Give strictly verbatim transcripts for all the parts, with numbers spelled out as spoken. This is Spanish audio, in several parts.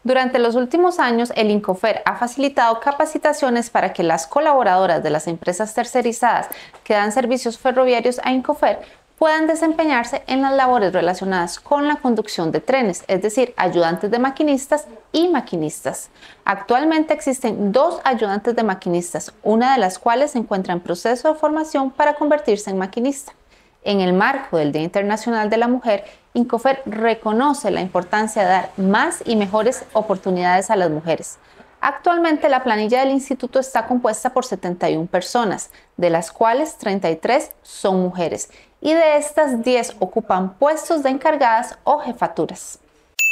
Durante los últimos años, el INCOFER ha facilitado capacitaciones para que las colaboradoras de las empresas tercerizadas que dan servicios ferroviarios a INCOFER puedan desempeñarse en las labores relacionadas con la conducción de trenes, es decir, ayudantes de maquinistas y maquinistas. Actualmente existen dos ayudantes de maquinistas, una de las cuales se encuentra en proceso de formación para convertirse en maquinista. En el marco del Día Internacional de la Mujer, INCOFER reconoce la importancia de dar más y mejores oportunidades a las mujeres. Actualmente la planilla del instituto está compuesta por setenta y una personas, de las cuales treinta y tres son mujeres, y de estas diez ocupan puestos de encargadas o jefaturas.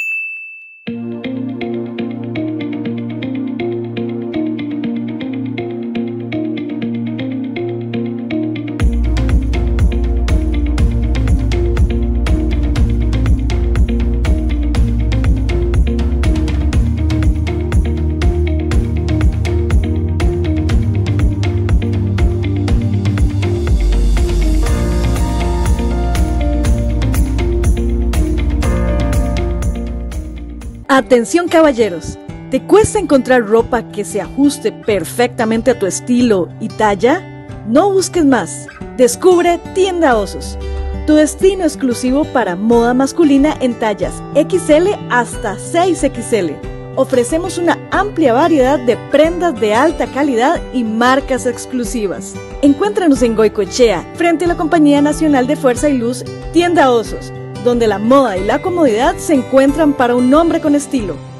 Atención caballeros, ¿te cuesta encontrar ropa que se ajuste perfectamente a tu estilo y talla? No busques más, descubre Tienda Osos, tu destino exclusivo para moda masculina en tallas equis ele hasta seis equis ele. Ofrecemos una amplia variedad de prendas de alta calidad y marcas exclusivas. Encuéntranos en Goicoechea, frente a la Compañía Nacional de Fuerza y Luz, Tienda Osos, donde la moda y la comodidad se encuentran para un hombre con estilo.